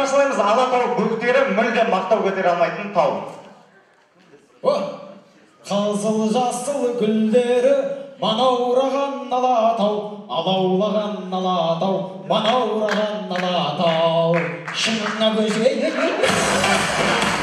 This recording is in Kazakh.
тамашалаймыз. Алатау бөктері мүлде мақтау көтере алмайтын тау. Қызыл жасыл гүлдері манаураған Алатау, алаулаған Алатау, манаураған Алатау. Шыңына көзге